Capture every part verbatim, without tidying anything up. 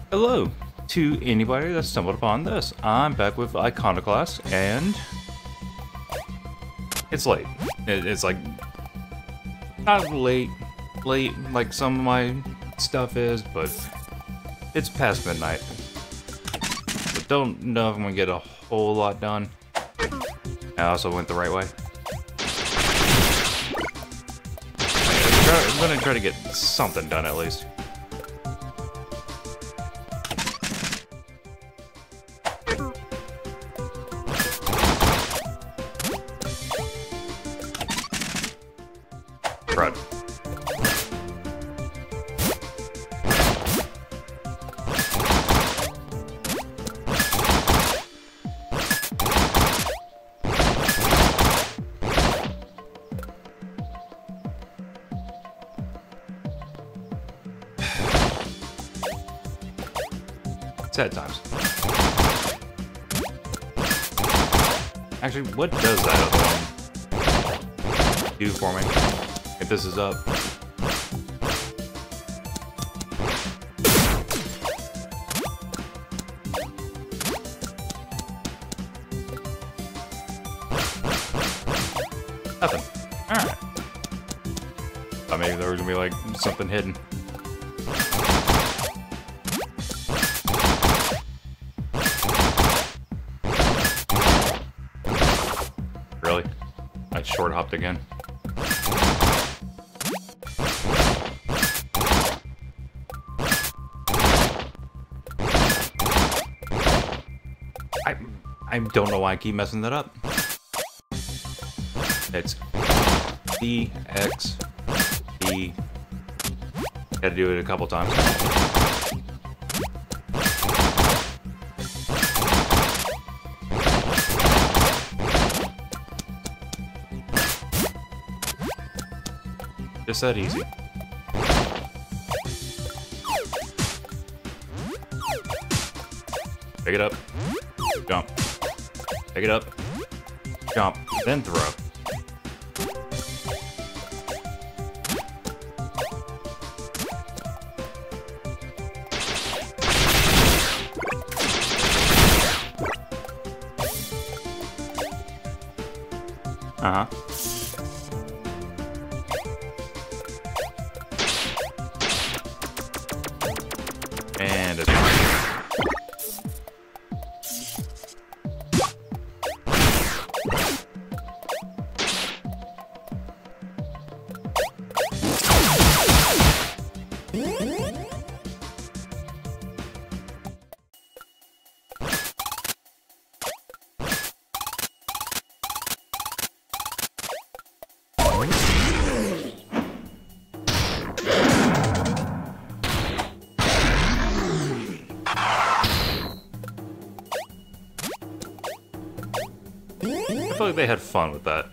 Hello to anybody that stumbled upon this. I'm back with Iconoclasts, and it's late. It, it's like not late, late like some of my stuff is, but it's past midnight. But don't know if I'm gonna get a whole lot done. I also went the right way. I'm gonna try to get something done at least. Crud. Sad times. Actually, what does that other one do for me? If this is up. Nothing. Alright. Thought maybe there was gonna be like something hidden. Really? I short hopped again. I I don't know why I keep messing that up. It's D X D. Had to do it a couple times. Just that easy. Pick it up. Jump. Pick it up. Jump. Then throw. Uh-huh. And it's I feel like they had fun with that.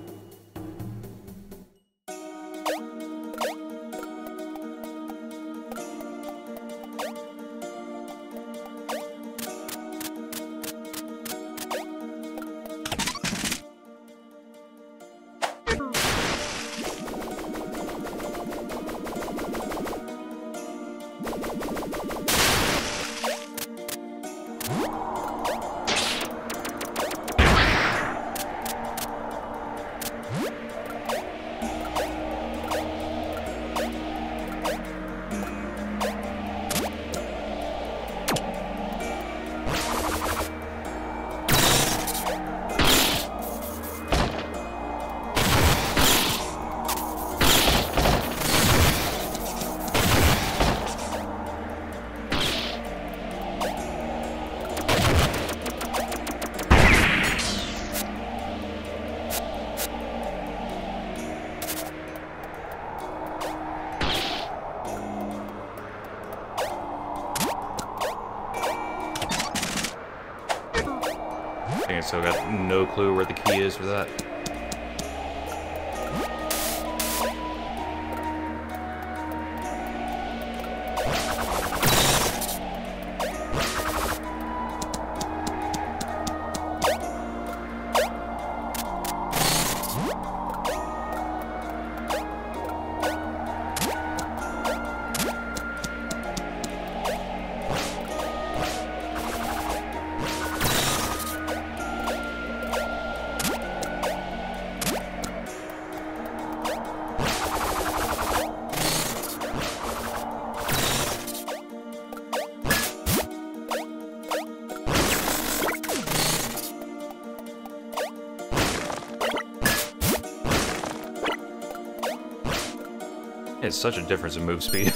I think I still got no clue where the key is for that. It's such a difference in move speed.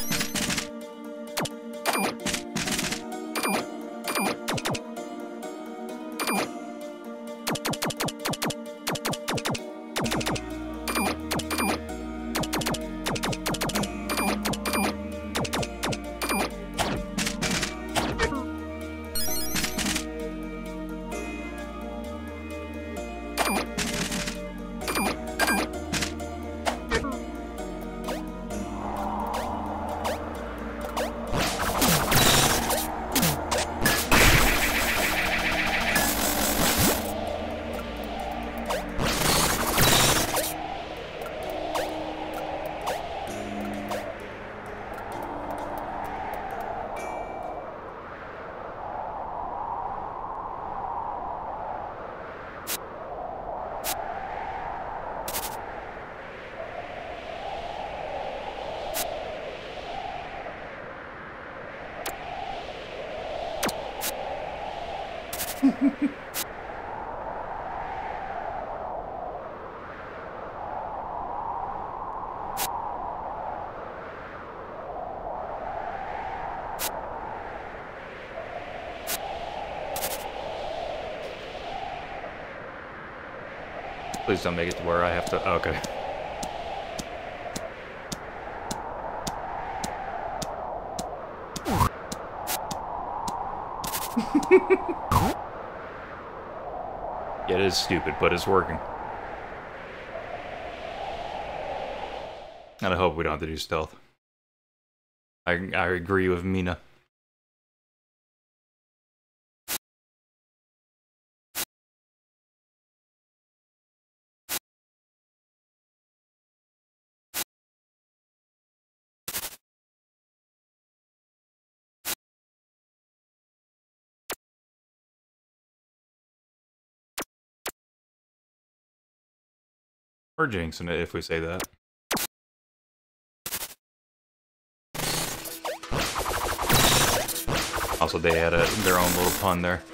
Please don't make it to where I have to. Oh, okay. Yeah, it is stupid, but it's working. And I hope we don't have to do stealth. I, I agree with Mina. Or jinxing it if we say that. Also, they had a, their own little pun there.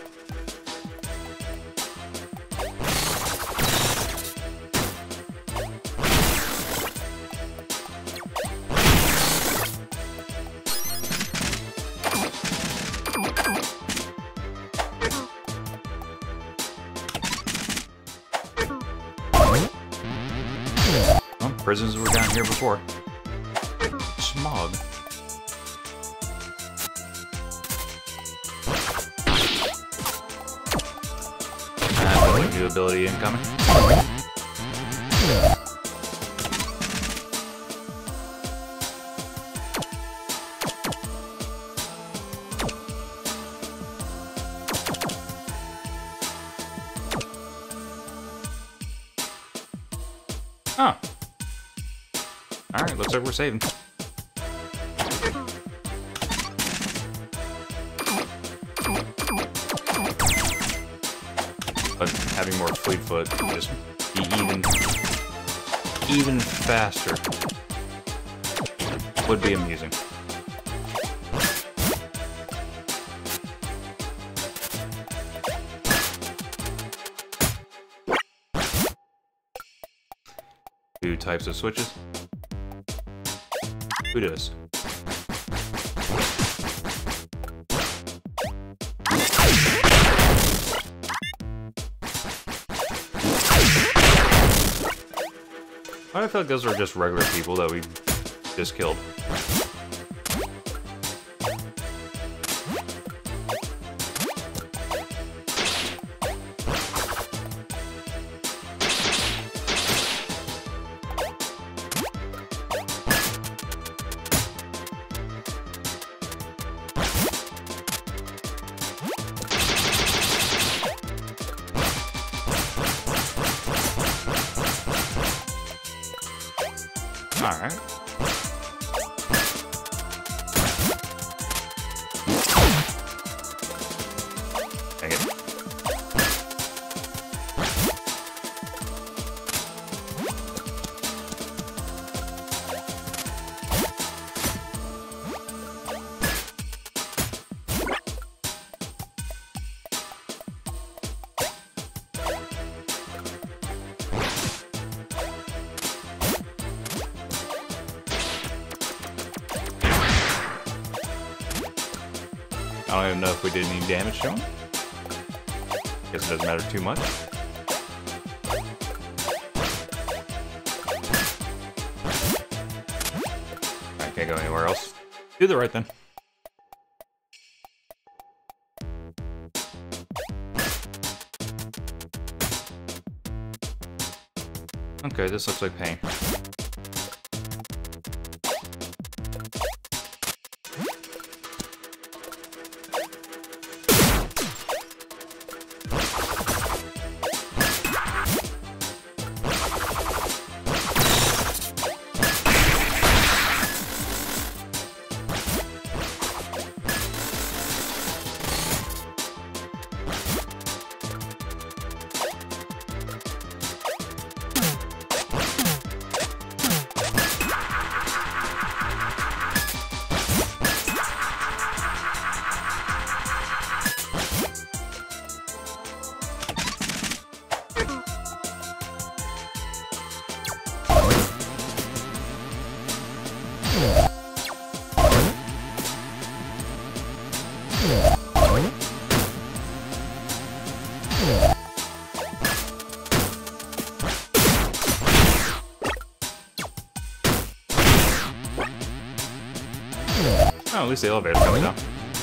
Well, prisons were down here before. Smog. New ability incoming. Oh. Alright, looks like we're saving. But having more Fleetfoot would just be even, even faster. Would be amusing. Two types of switches. Who does? I feel like those are just regular people that we just killed. Alright. Dang it. I don't even know if we did any damage to him. Guess it doesn't matter too much. I can't go anywhere else. Do the right thing. Okay, this looks like pain. Oh, at least the elevator's coming down.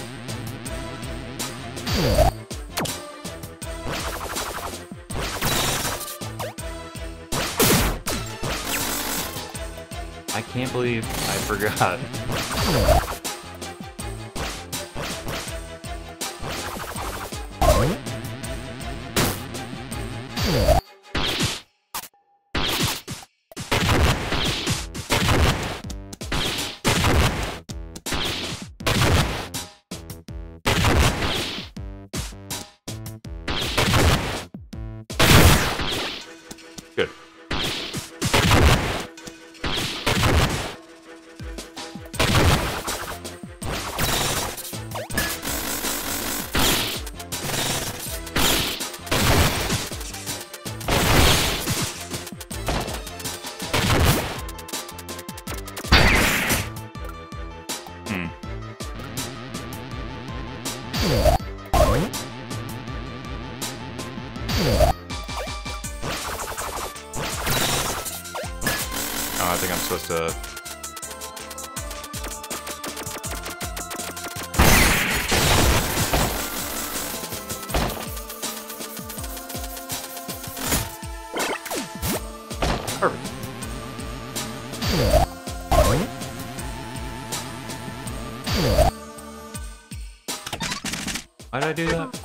I can't believe I forgot. Good. Hmm. Oh, I think I'm supposed to... Perfect. Why did I do that?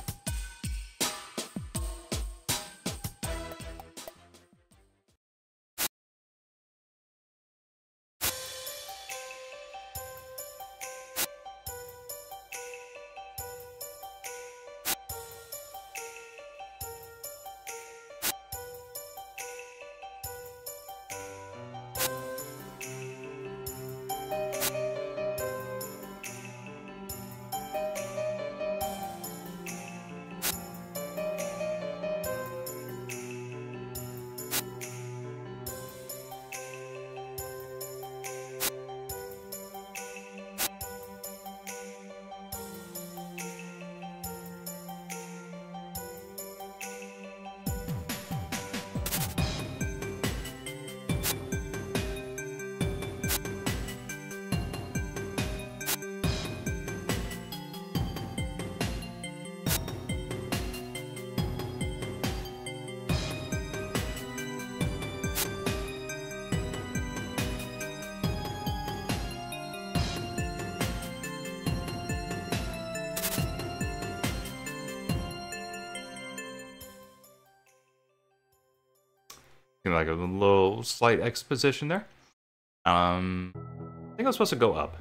Like a little slight exposition there. Um, I think I was supposed to go up.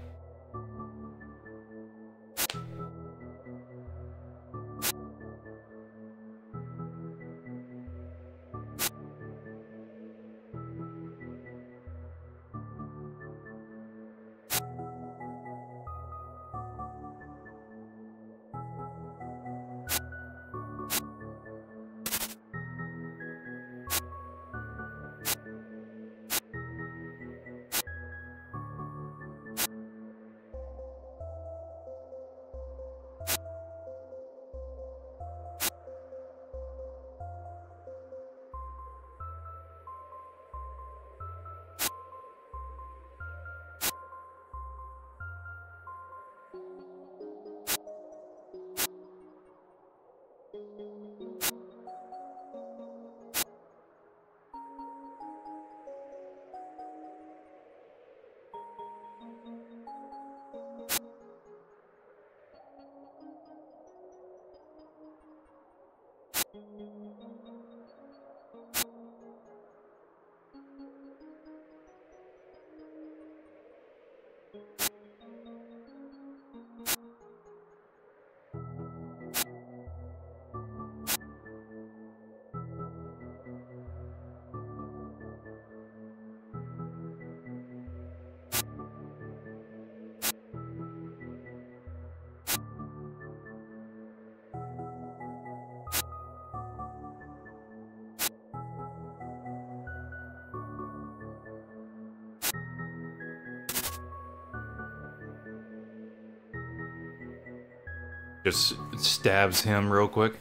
Just stabs him real quick.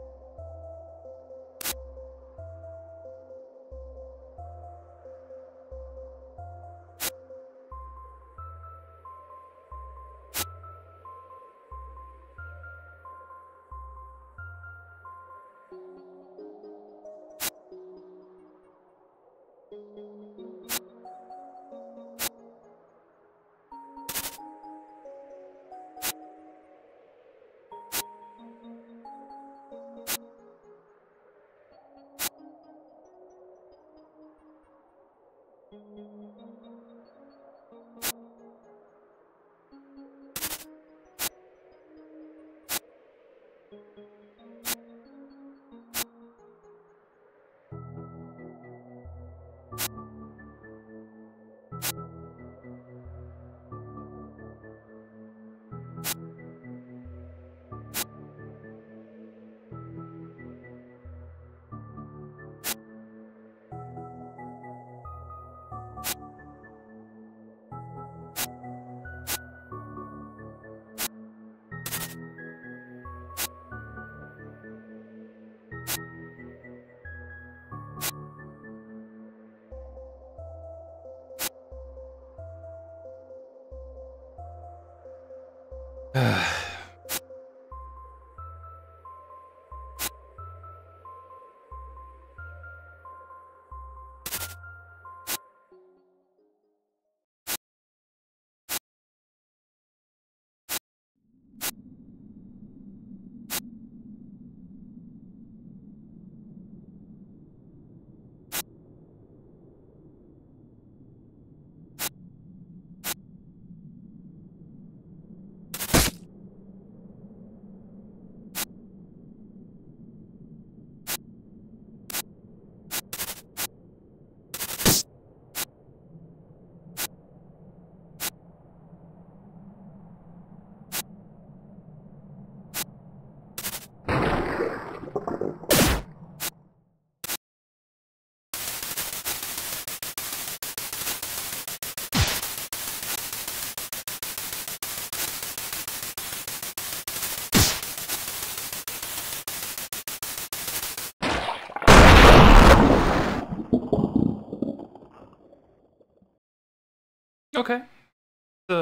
Okay. The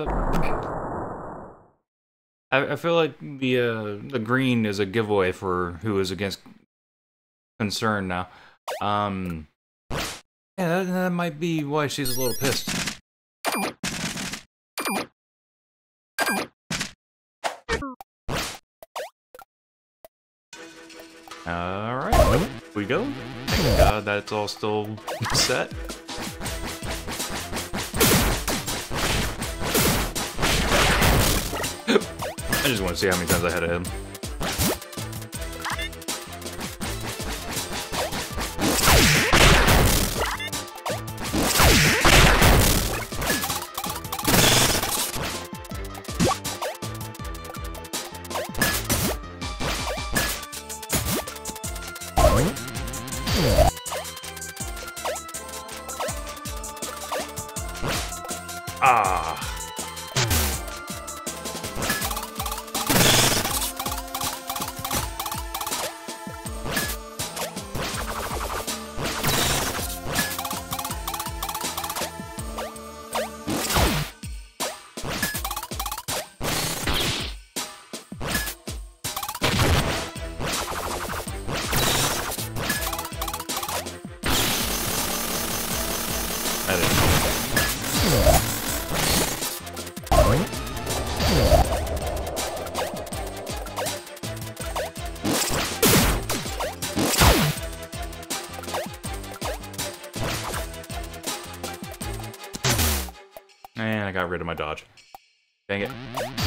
I, I feel like the uh, the green is a giveaway for who is against concern now. Um, yeah, that, that might be why she's a little pissed. All right, here we go. Thank God that's all still set. I just want to see how many times I had him. Ah. got rid of my dodge. Dang it.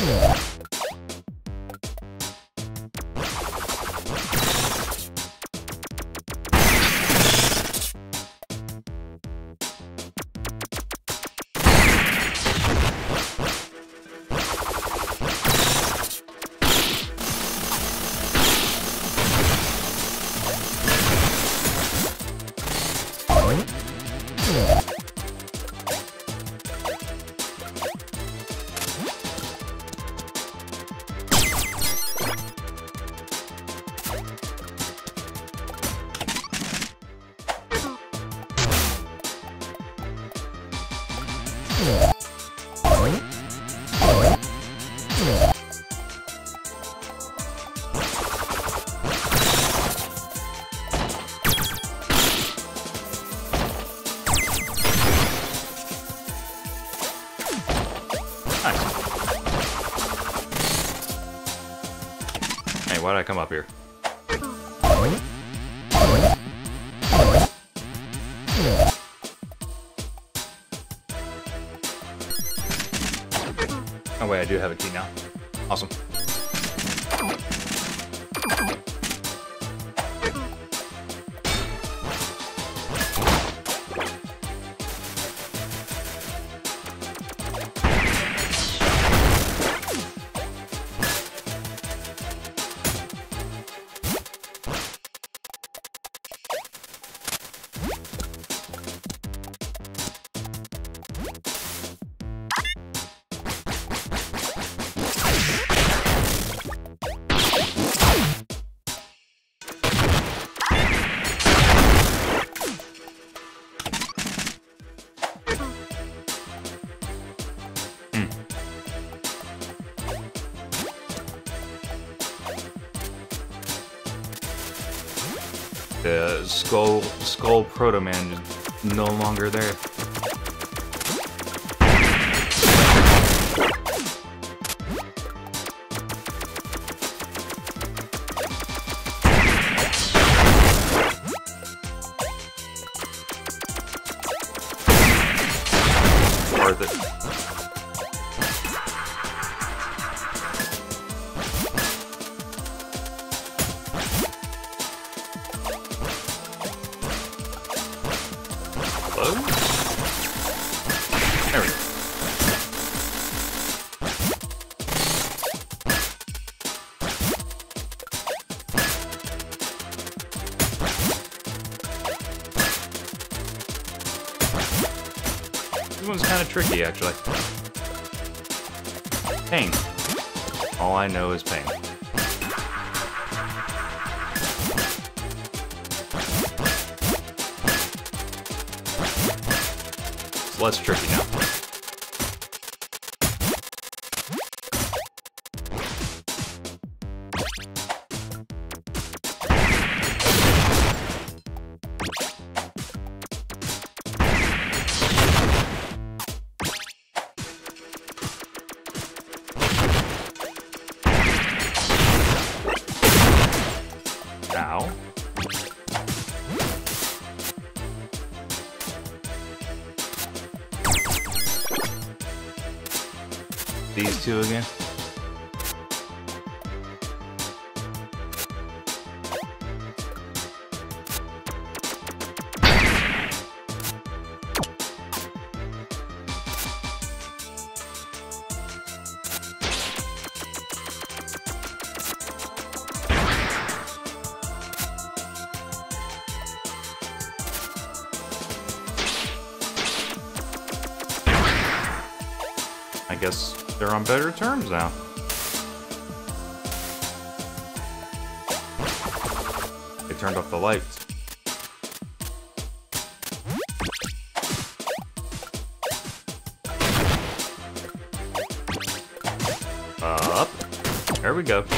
Hey, why'd I come up here? Oh wait, I do have a key now. Awesome. The skull skull proto man is no longer there. Worth it. There we go. This one's kind of tricky, actually. Pain. All I know is pain. Less tricky now. Ow. These two again. I guess they're on better terms now. They turned off the lights. Up. There we go.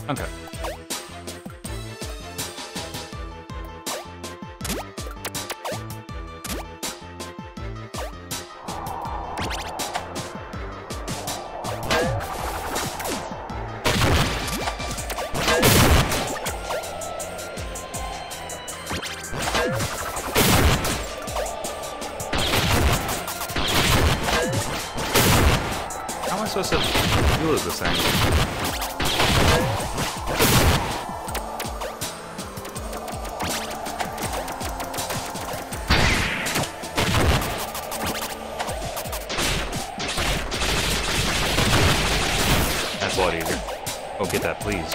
Okay. How am I supposed to deal with this thing? That's a lot easier. Oh, get that, please.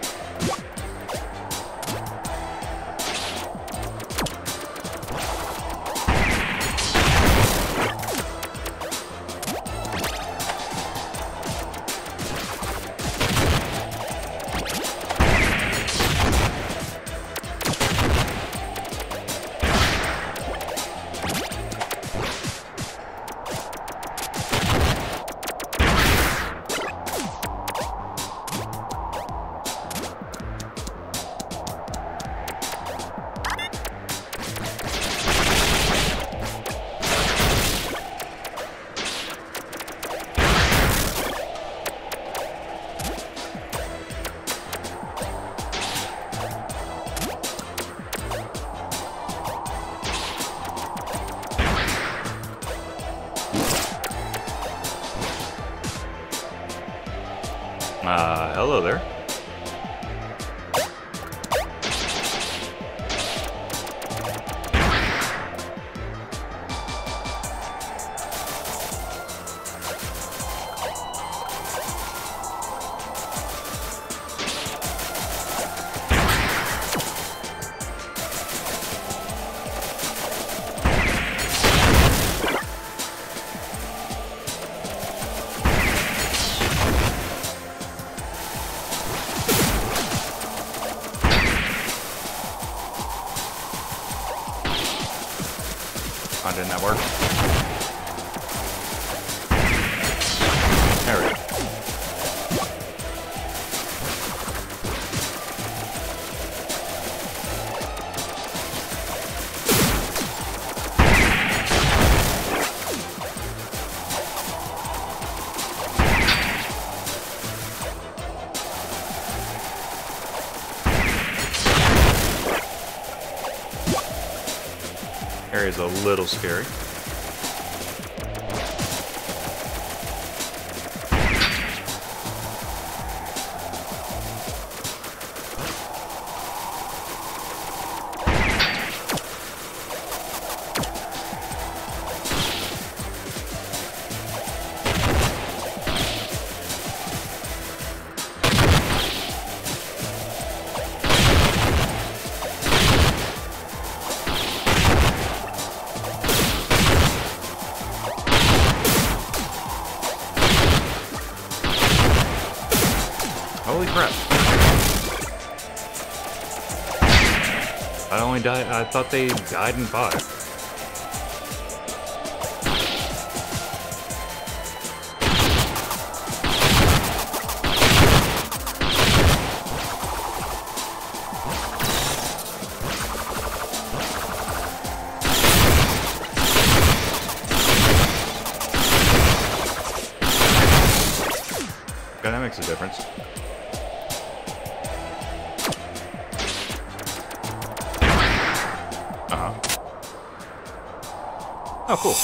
Uh, hello there. Oh, didn't that work? There we go. Area's a little scary. Holy crap. I only died, I thought they died in five. Okay, that makes a difference. Uh-huh. Oh, cool.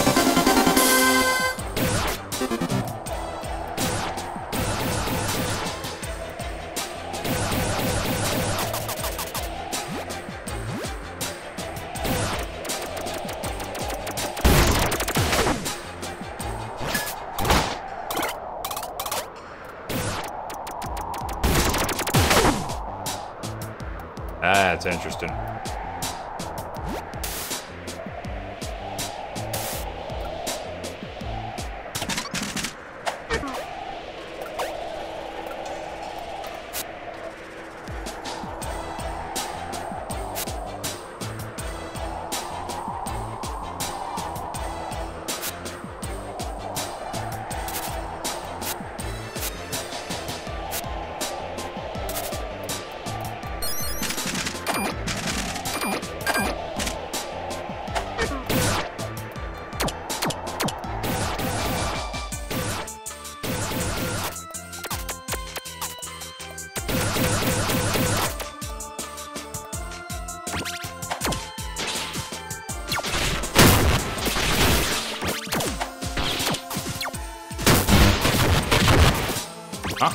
That's interesting. Huh?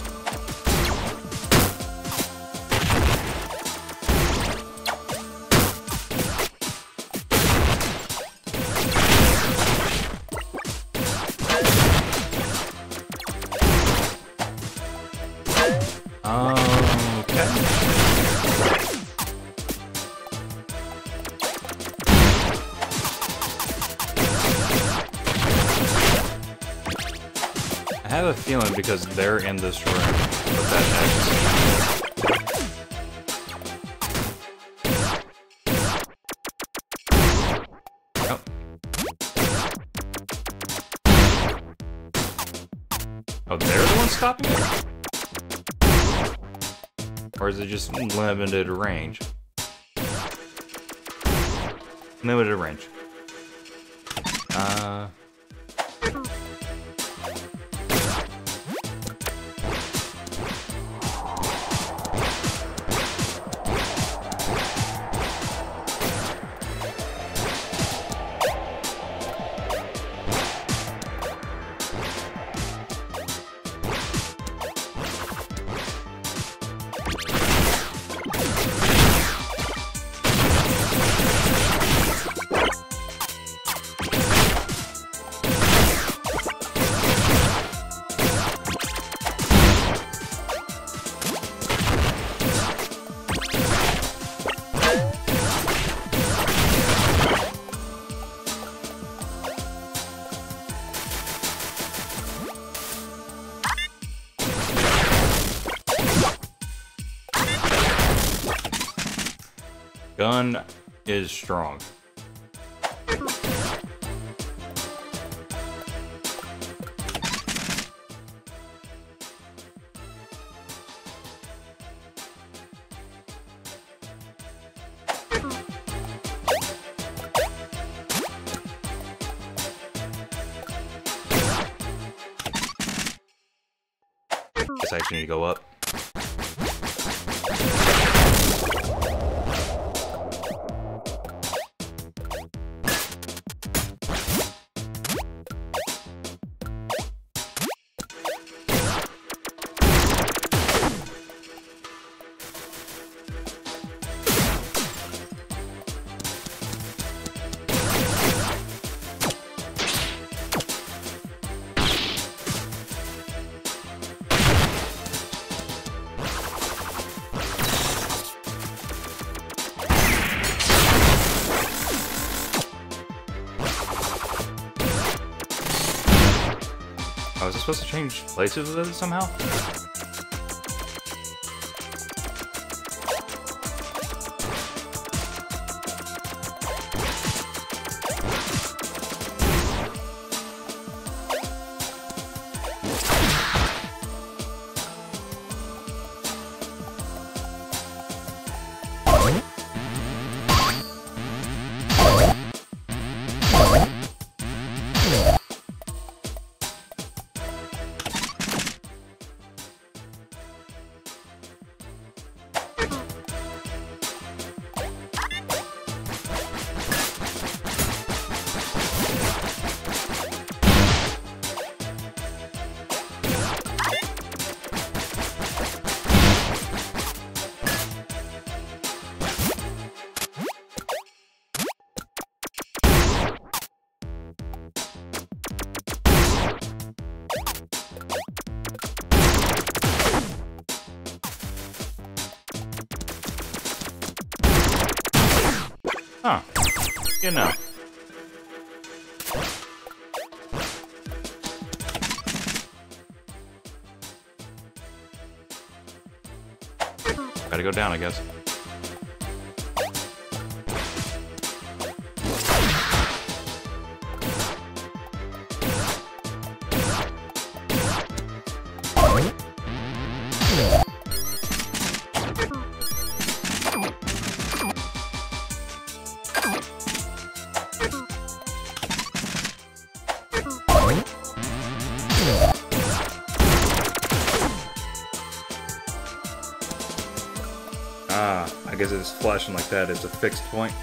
Okay. I have a feeling because they're in this room with that X. Oh. Oh, they're the ones stopping it? Or is it just limited range? Limited range. Uh... Gun is strong. Guess I actually need to go up. Oh, is it supposed to change places with it somehow? Huh. You know. Gotta go down, I guess. Ah, I guess it's flashing like that. It's a fixed point.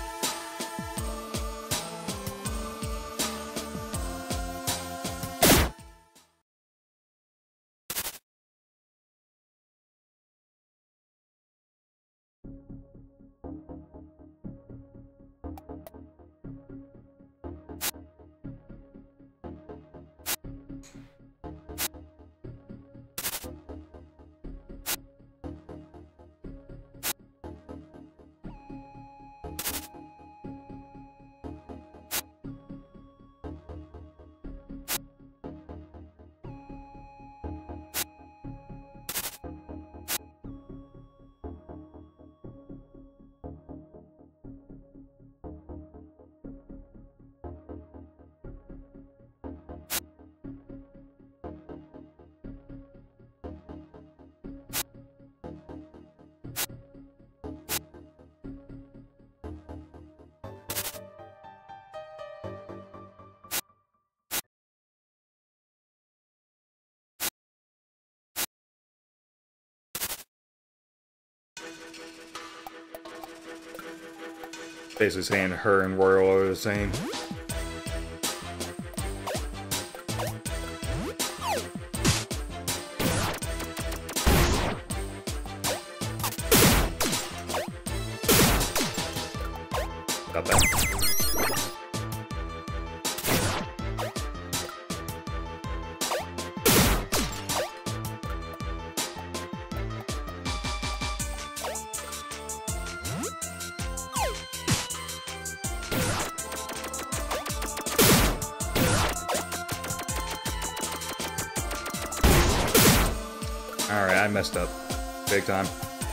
Basically saying her and Royal are the same. Got that. Alright, I messed up. Big time.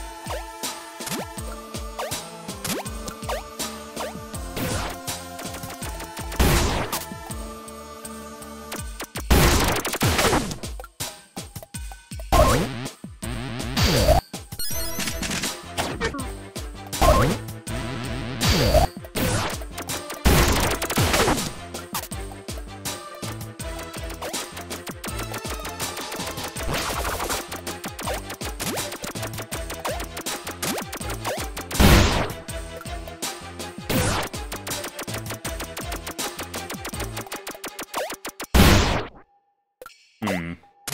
Hmm.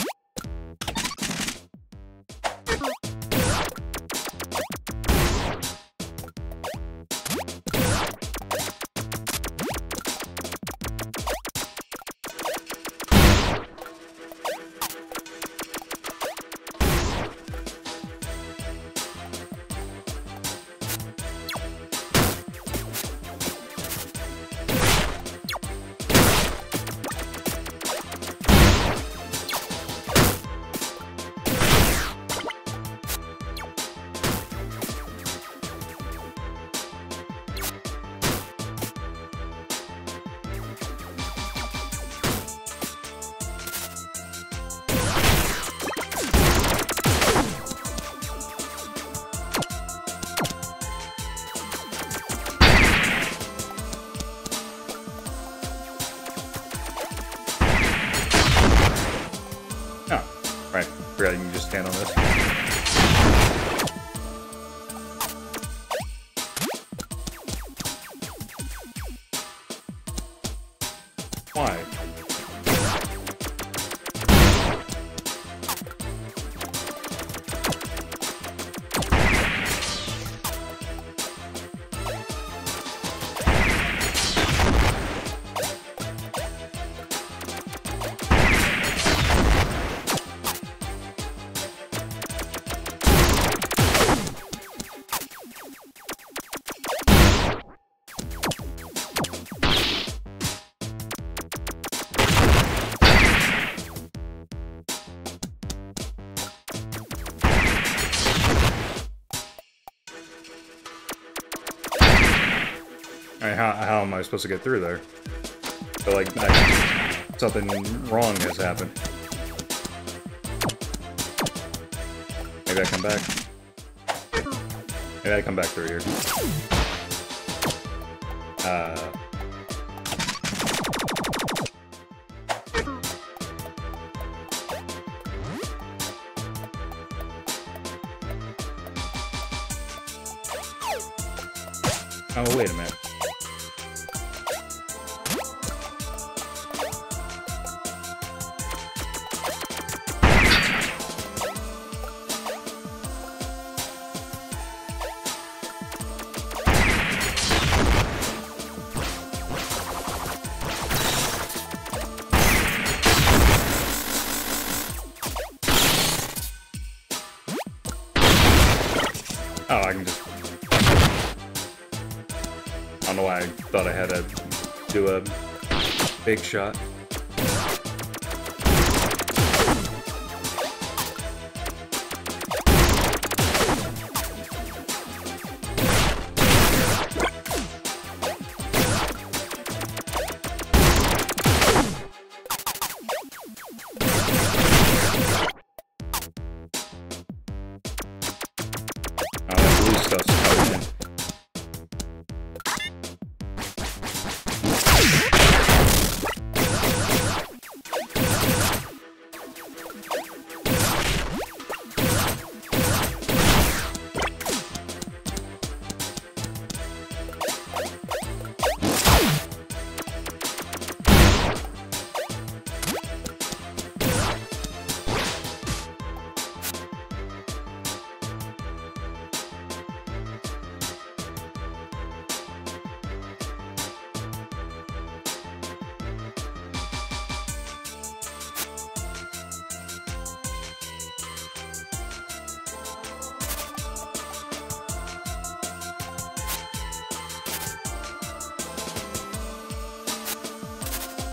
Oh, right. Forgot you can just stand on this. Why? Alright, how, how am I supposed to get through there? I feel like I, something wrong has happened. Maybe I come back. Maybe I come back through here. Uh... Oh, wait a minute. Oh, I can just... I don't know why I thought I had to do a big shot. Oh, that blue stuff's coming in.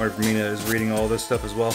Mark Mina is reading all this stuff as well.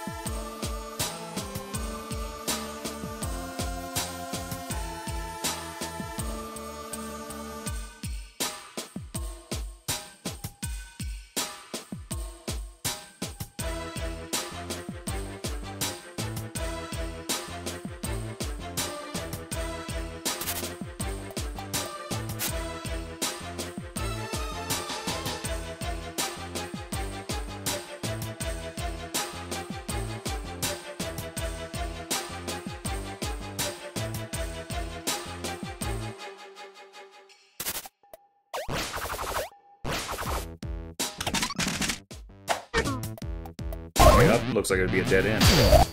Yep, looks like it'd be a dead end.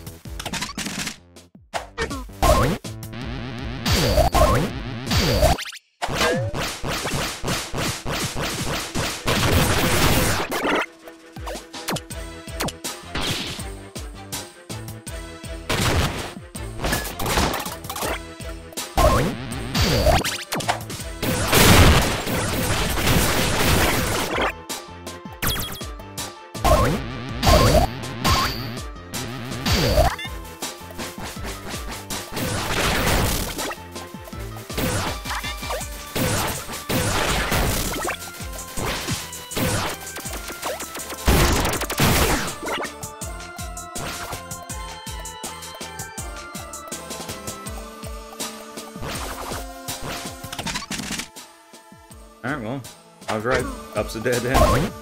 Alright, well, I was right. Up's a dead end.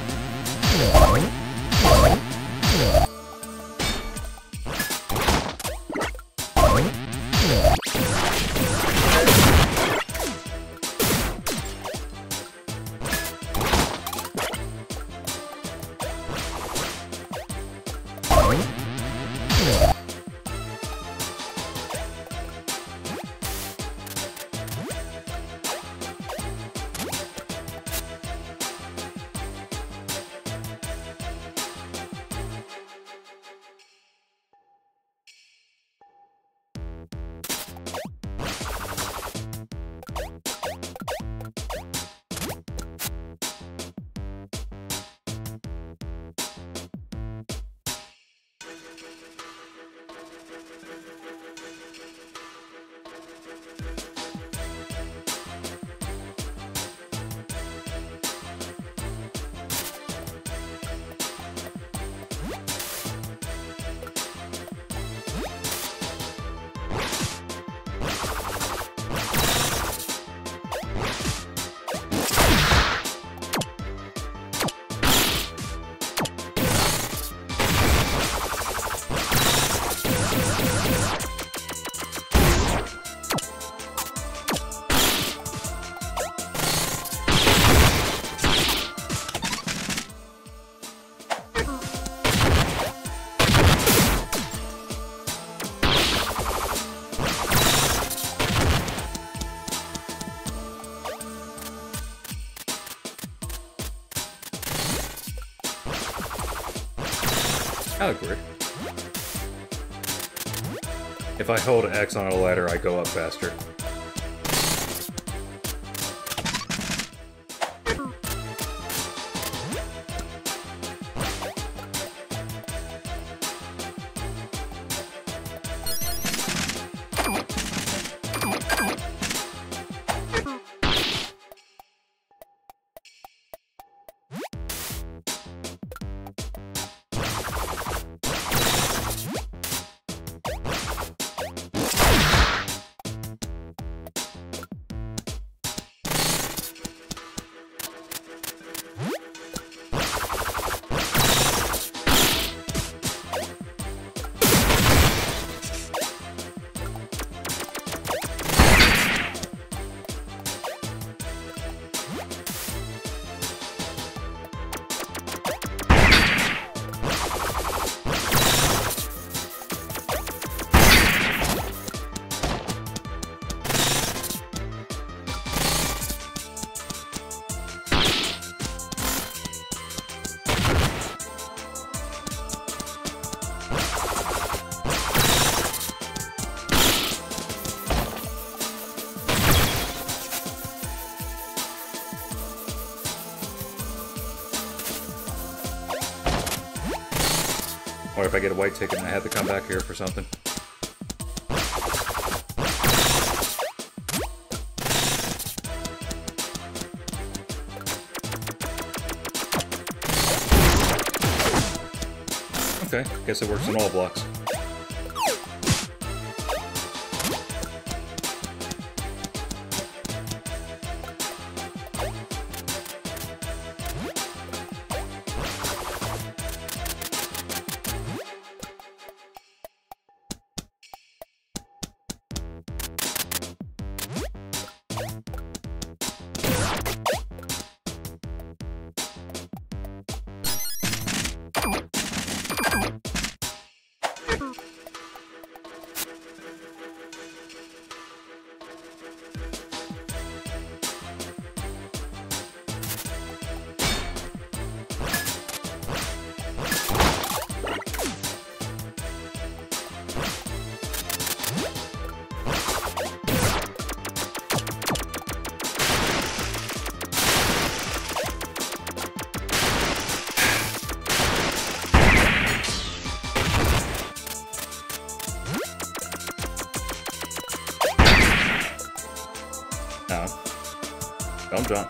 That looked weird. If I hold X on a ladder, I go up faster. if I get a white ticket and I have to come back here for something. Okay, guess it works on all blocks. No. Don't jump.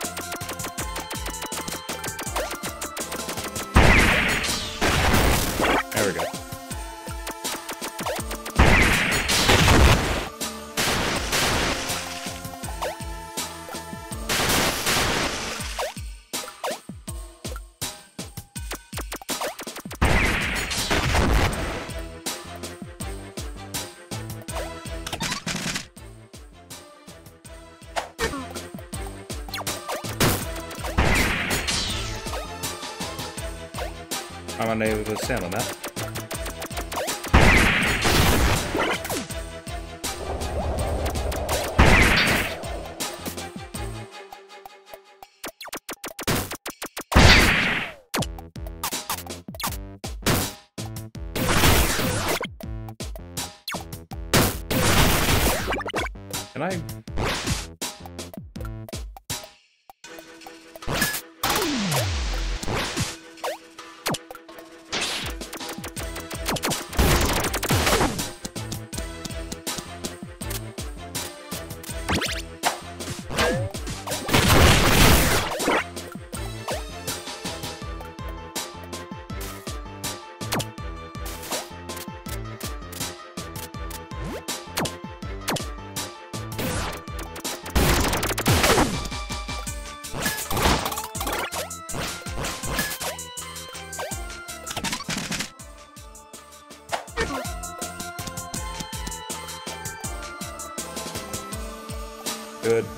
There we go. I'm unable to stand on that. Can I? Good.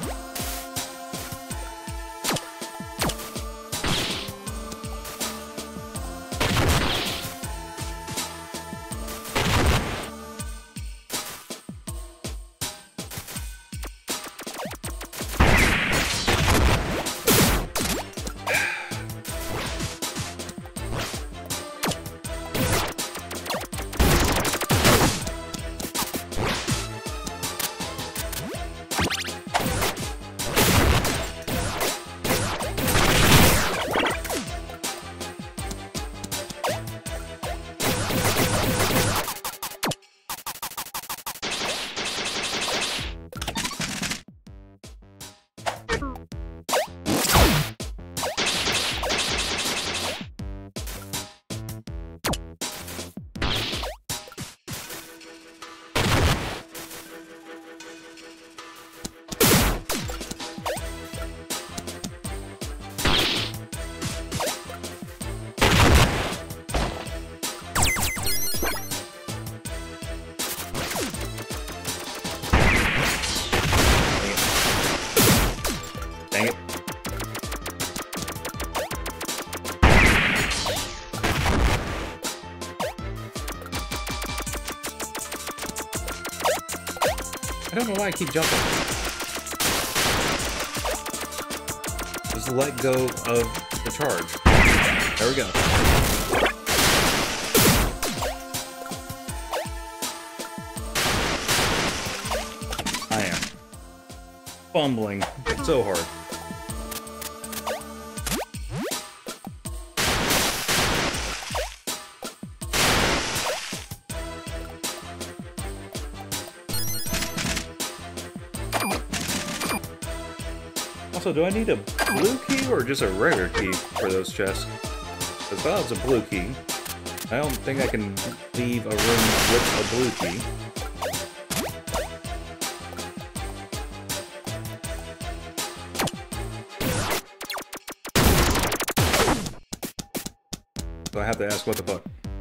Dang it. I don't know why I keep jumping. Just let go of the charge. There we go. I am fumbling so hard. Also, do I need a blue key or just a regular key for those chests? As well as a blue key. I don't think I can leave a room with a blue key. So I have to ask, what the fuck?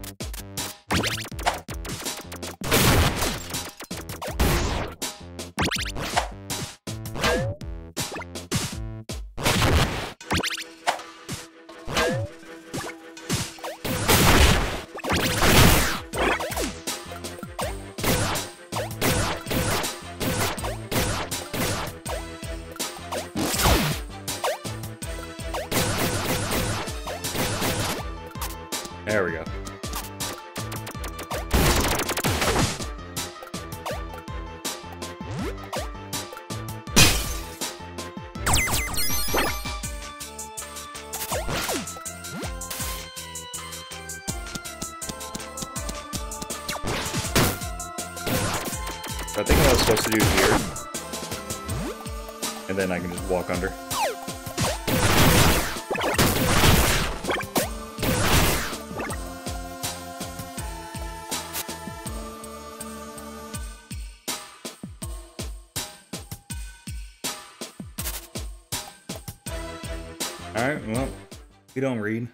There we go. I think I was supposed to do here. And then I can just walk under. Alright, well, we don't read.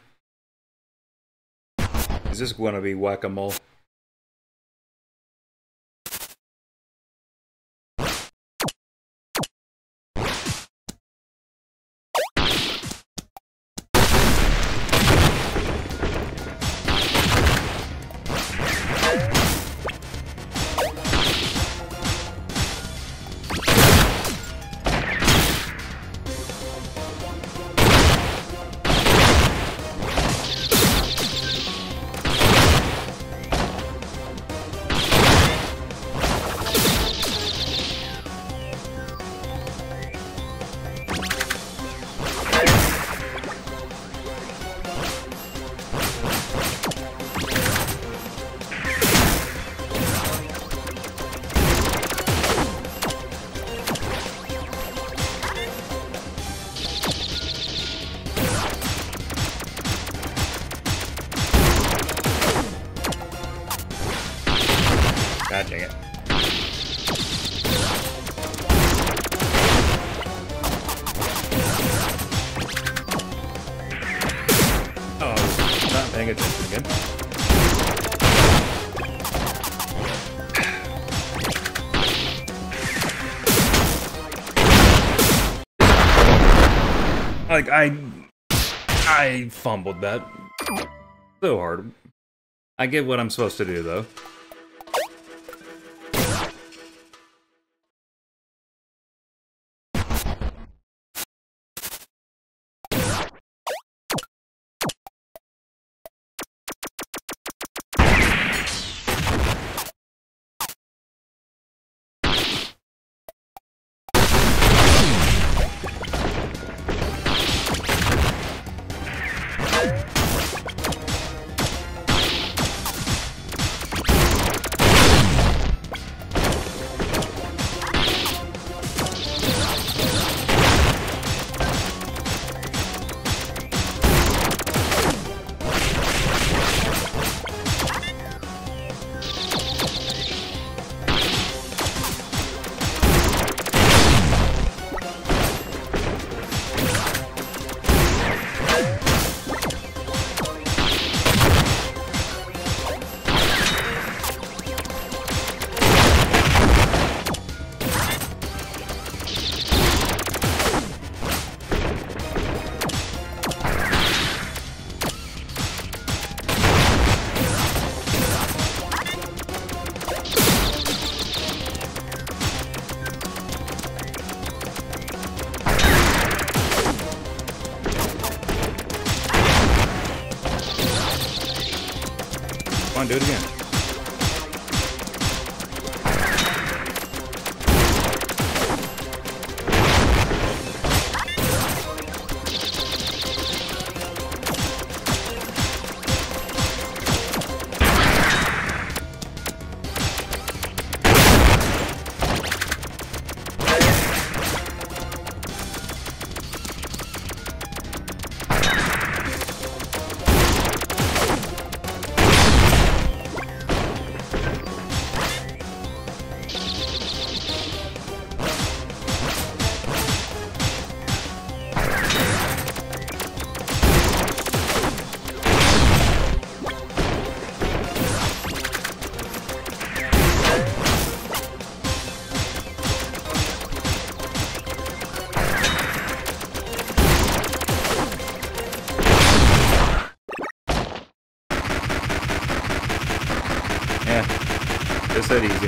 Is this going to be whack-a-mole? God dang it. Oh, not paying attention again. Like, I... I fumbled that. So hard. I get what I'm supposed to do, though. Come on, do it again. league.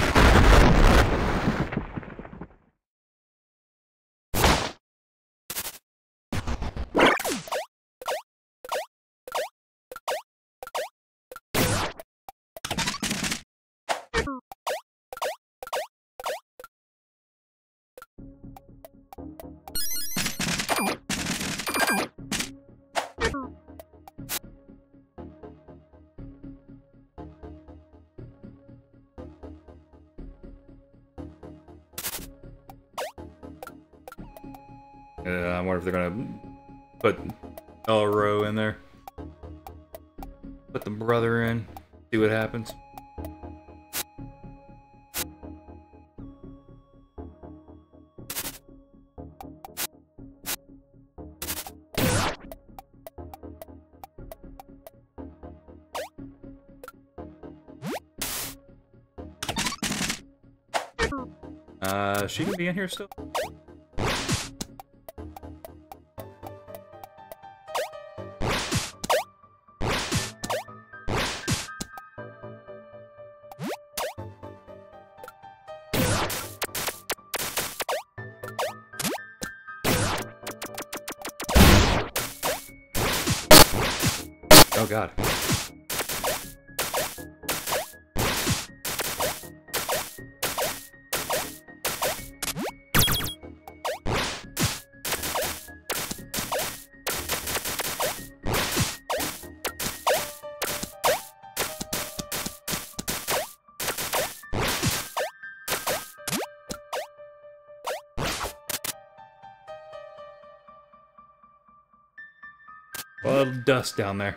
Uh, I wonder if they're gonna put Elro in there. Put the brother in. See what happens. Uh, she can be in here still? Oh god. A lot of dust down there.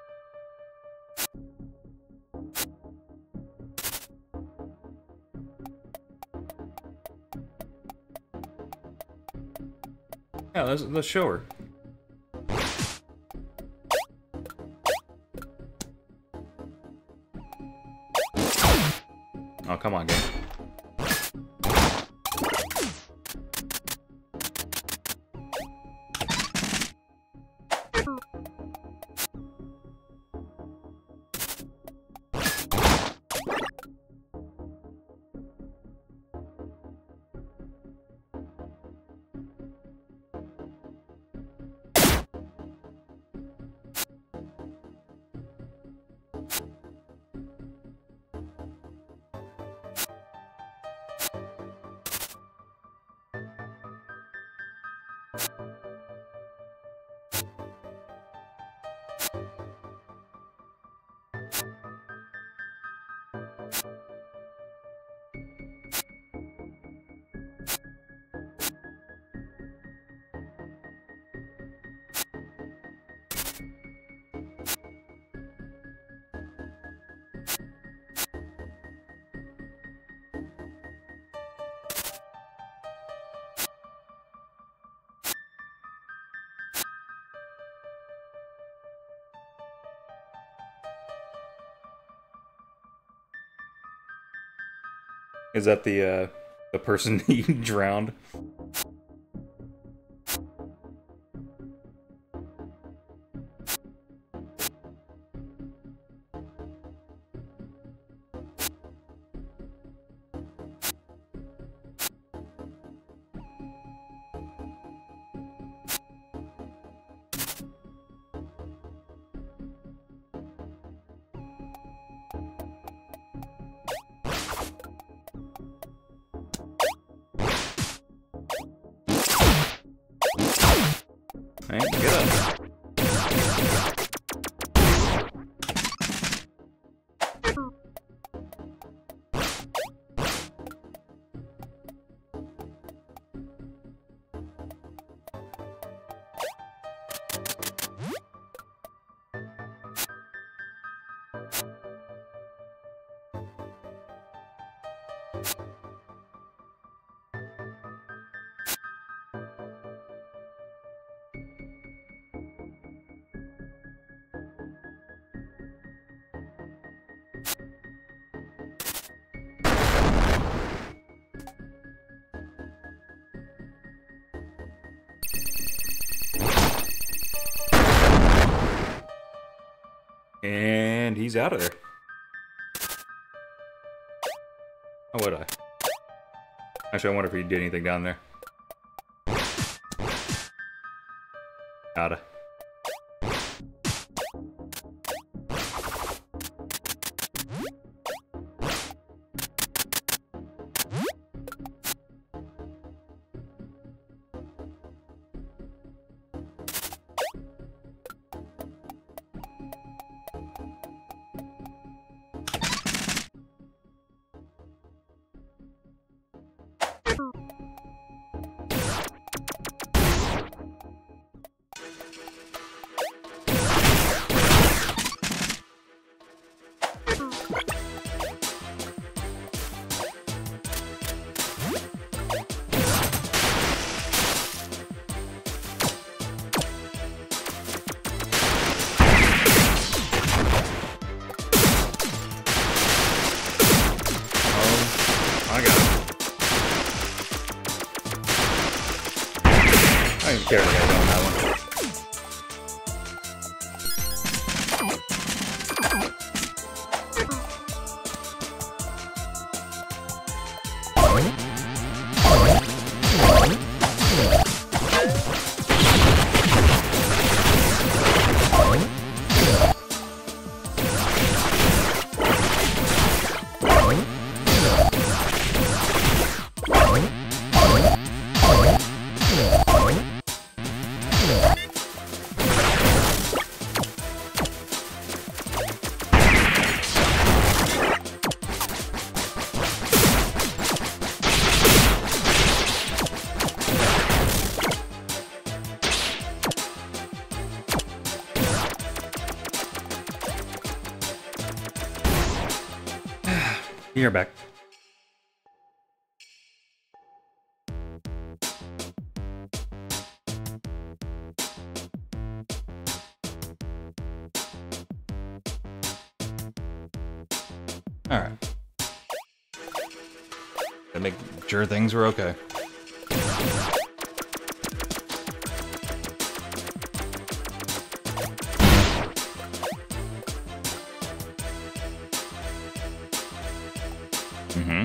Yeah, let's, let's show her. Oh, come on, game. Is that the, uh, the person he drowned? Hey, get up. And he's out of there. How would I? Actually, I wonder if he did anything down there. Gotta. I don't care if I got on that one. You're back. Alright. To make sure things were okay. Mm-hmm.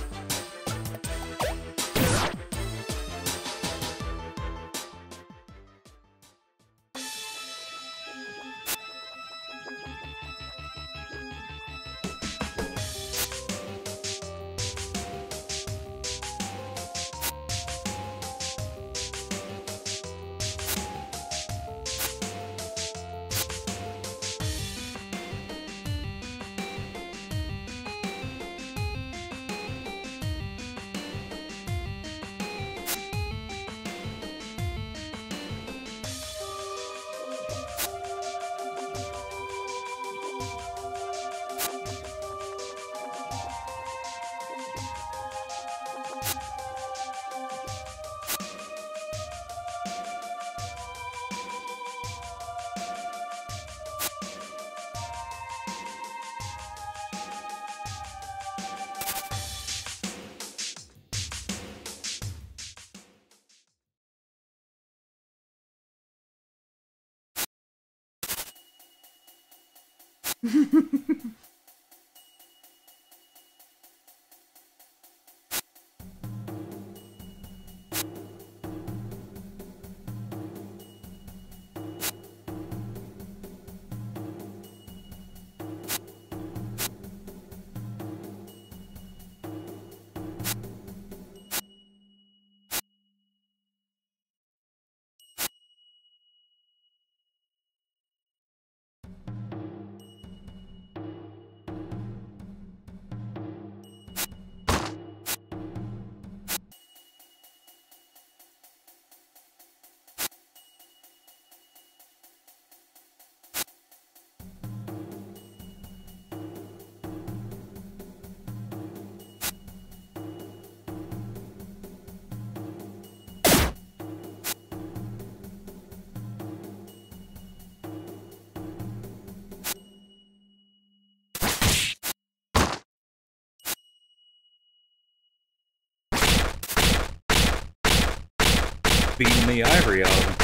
Beating the ivory out of him.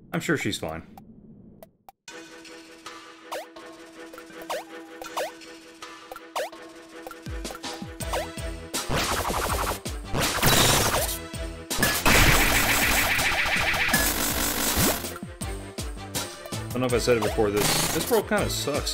I'm sure she's fine. I don't know if I said it before, this this world kind of sucks.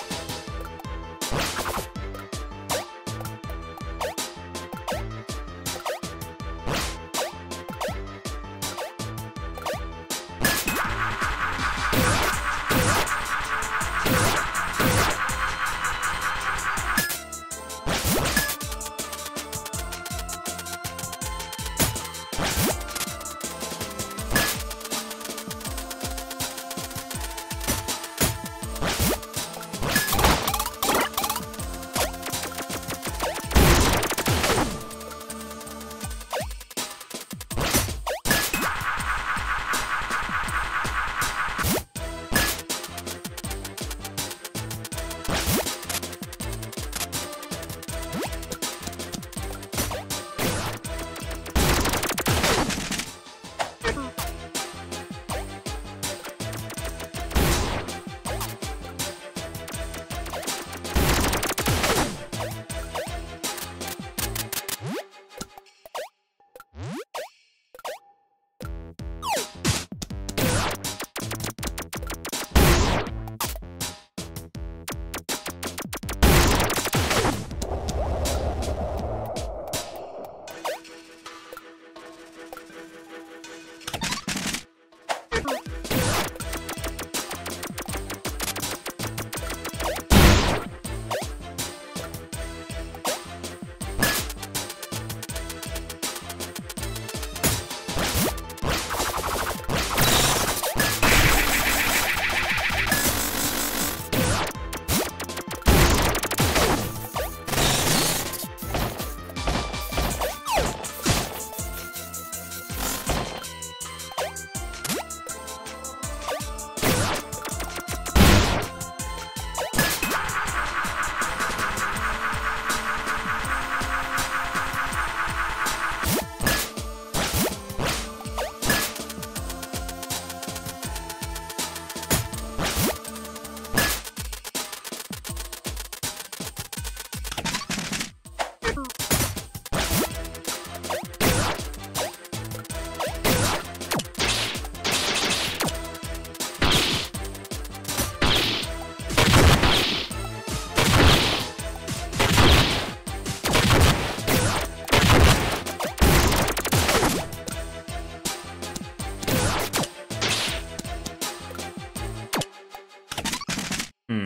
Hmm.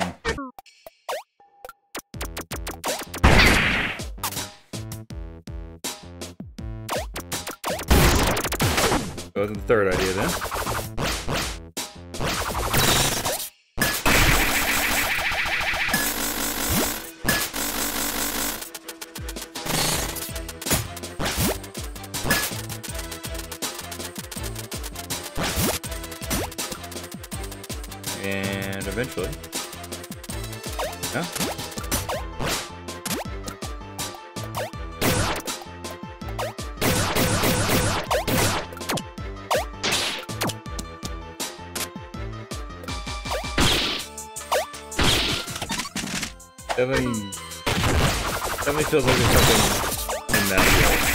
Go with the third idea then. And eventually. Yeah. Definitely, definitely feels like there's something in that world.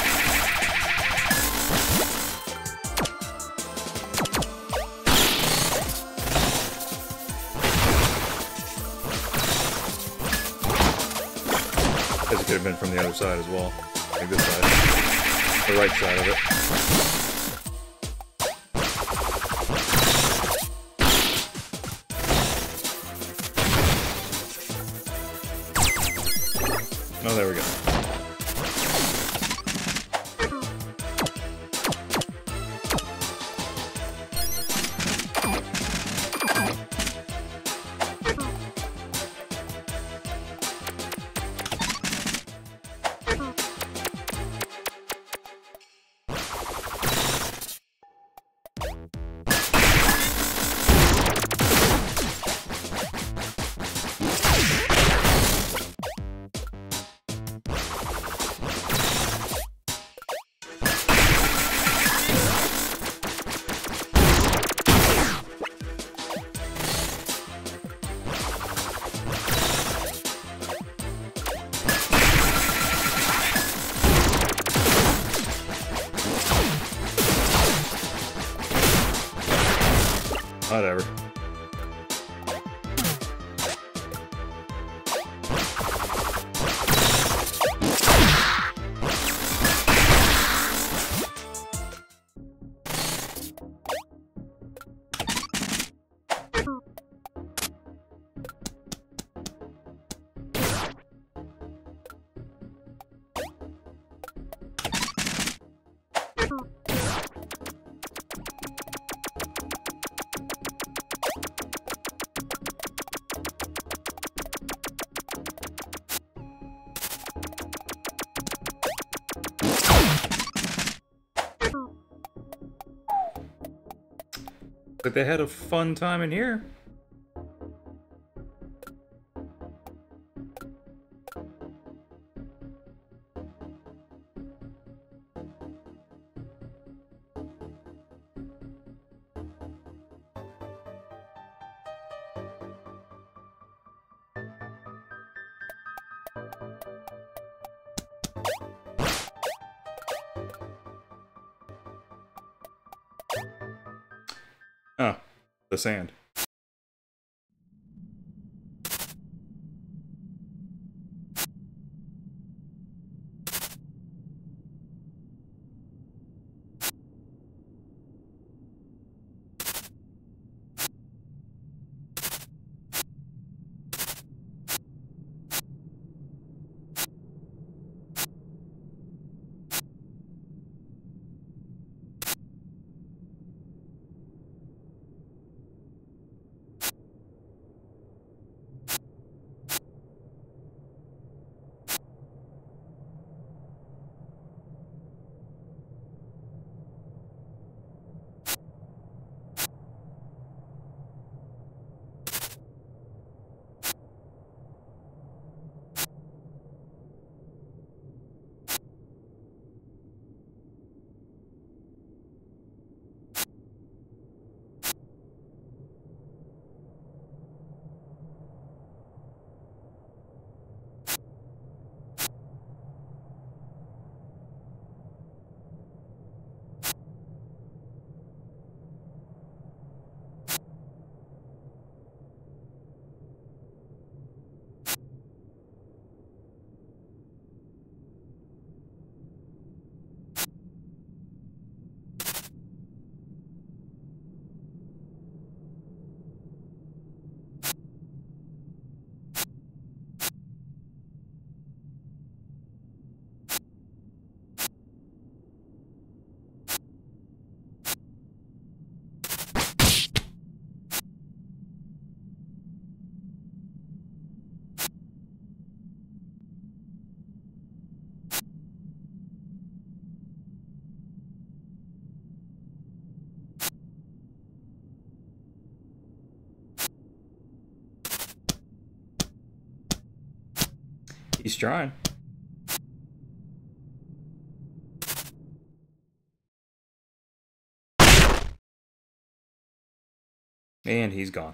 Because it could have been from the other side as well. Like this side. The right side of it. Oh, there we go. Whatever. But they had a fun time in here. Oh, the sand. He's trying. And he's gone.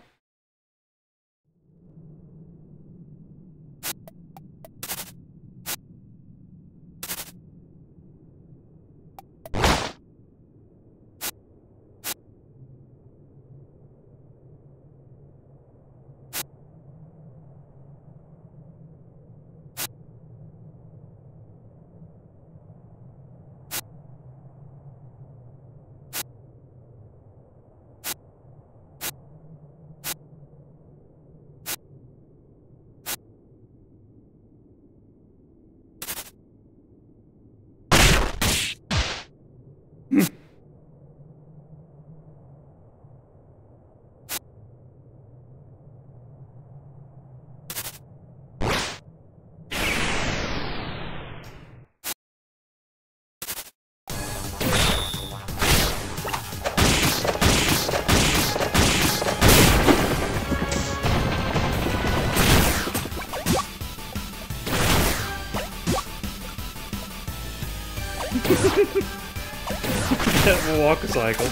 That will walk a cycle.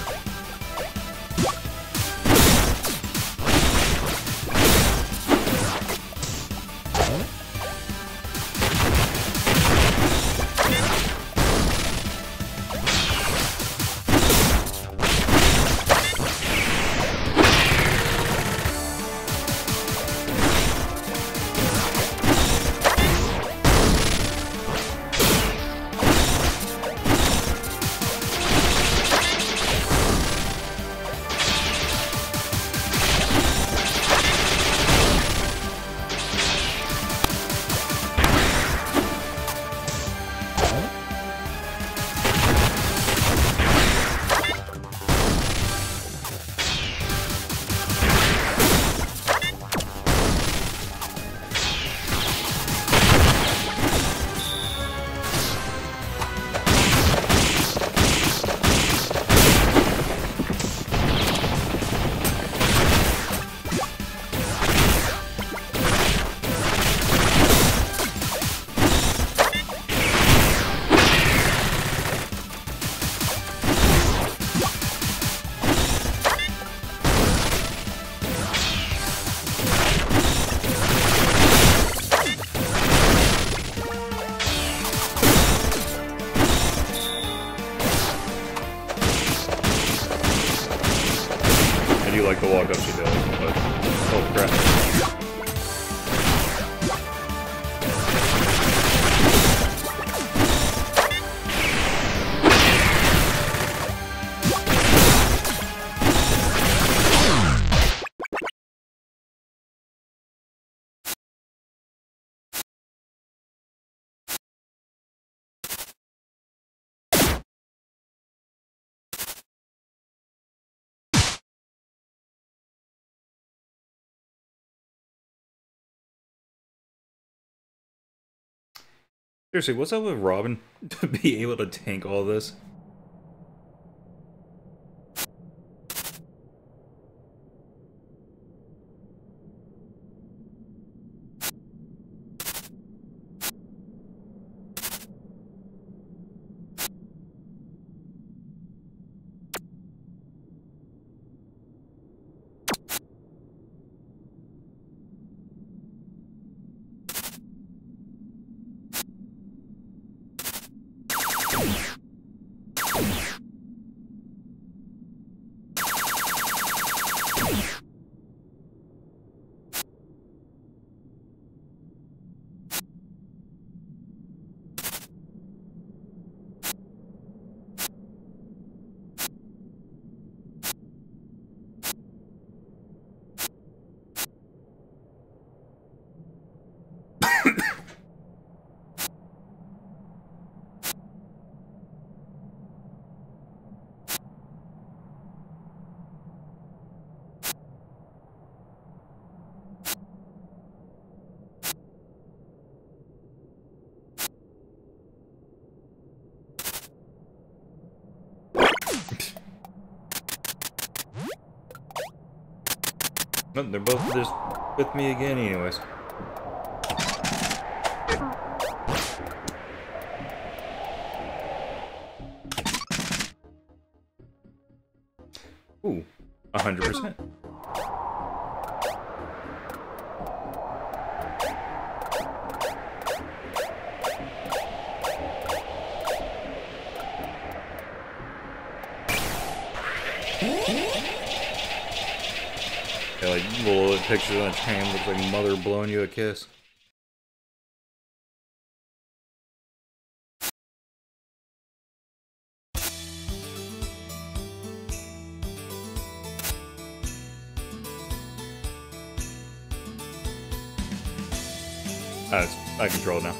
do like the walk up she does, but oh crap. Seriously, what's up with Robin to be able to tank all this? Nope, they're both just with me again anyways. Ooh, a hundred percent. Yeah, like little pictures on a train looks like mother blowing you a kiss. Ah, it's, I control it now.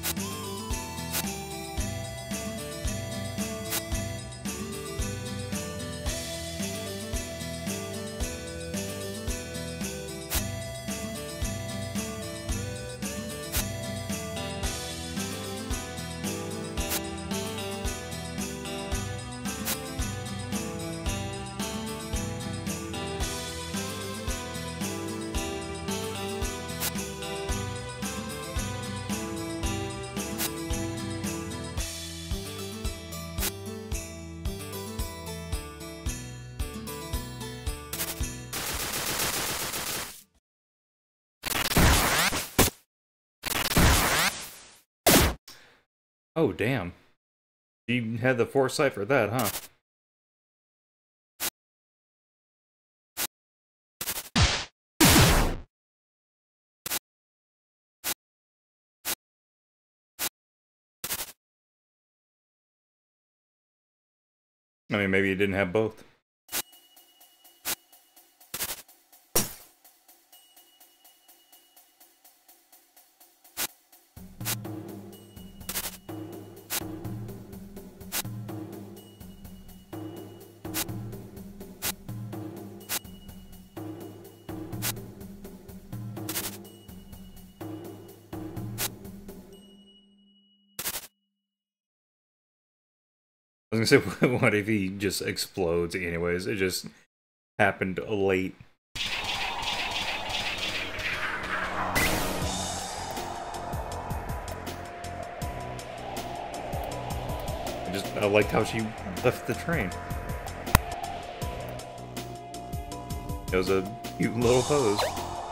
Oh, damn. You had the foresight for that, huh? I mean, maybe you didn't have both. I was gonna say, what if he just explodes anyways? It just happened late. I just, I liked how she left the train. It was a cute little pose.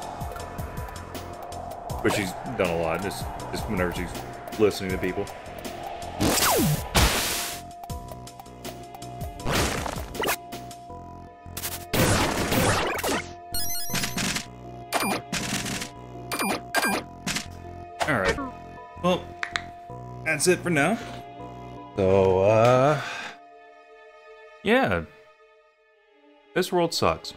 But she's done a lot, just, just whenever she's listening to people. that's it for now. So, uh... yeah. This world sucks.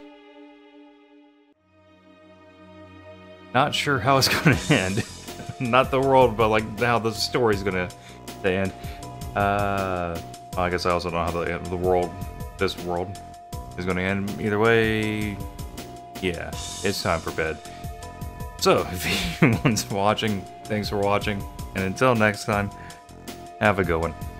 Not sure how it's gonna end. Not the world, but like how the story's gonna end. Uh, I guess I also don't know how the, the world, this world, is gonna end. Either way, yeah, it's time for bed. So, if anyone's watching, thanks for watching, and until next time, have a good one.